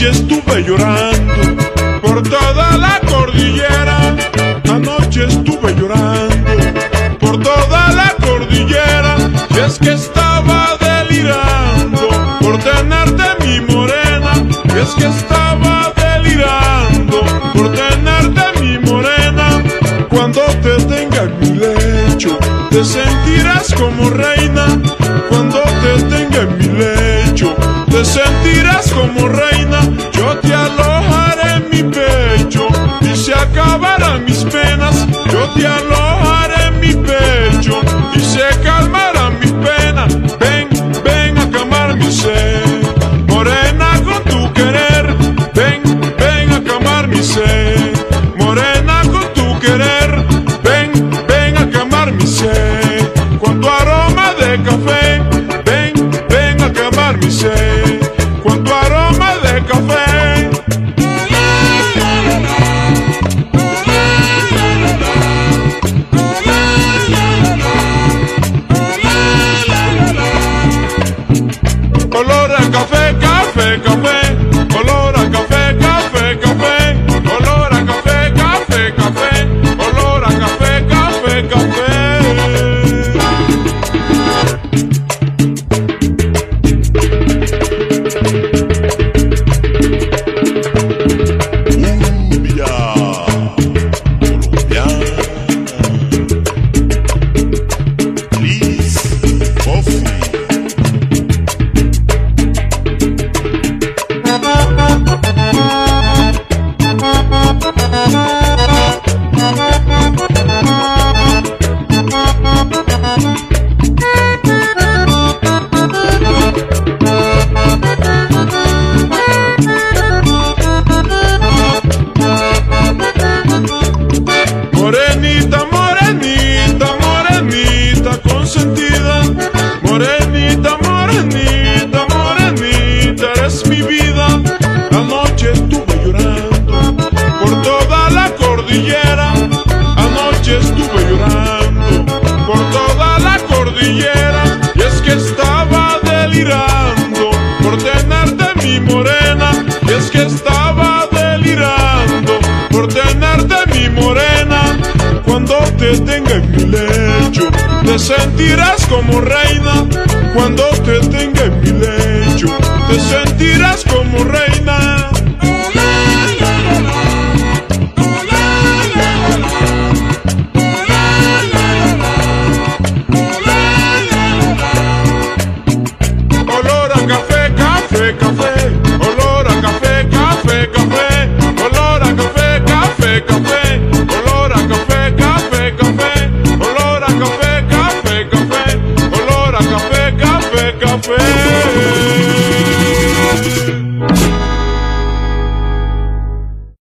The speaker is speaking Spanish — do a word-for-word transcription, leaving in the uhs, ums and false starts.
Anoche estuve llorando por toda la cordillera. Anoche estuve llorando por toda la cordillera. Y es que estaba delirando por tenerte mi morena. Y es que estaba delirando por tenerte mi morena. Cuando te tenga en mi lecho te sentirás como reina. Cuando te tenga en mi lecho te sentirás como reina. Yo te alojaré en mi pecho y se acabarán mis penas. Yo te alojaré en mi pecho y se calmarán mis penas. Ven, ven a calmar mi sed, morena, con tu querer. Ven, ven a calmar mi sed, morena, con tu querer. Ven, ven a calmar mi sed con tu aroma de café. Ven, ven a calmar mi sed con tu aroma de café. Olor a café, café, café. Olor a café, café, café. Olor a café, café, café. Olor a café, café, café. Morenita, morenita, morenita consentida. Morenita, morenita, morenita, eres mi vida. Anoche estuve llorando por toda la cordillera. Anoche estuve llorando por toda la cordillera. Y es que estaba delirando por tenerte mi morena. Y es que estaba delirando por tenerte mi morena. Cuando te tenga en mi lecho te sentirás como reina. Cuando te tenga en mi lecho te sentirás como reina.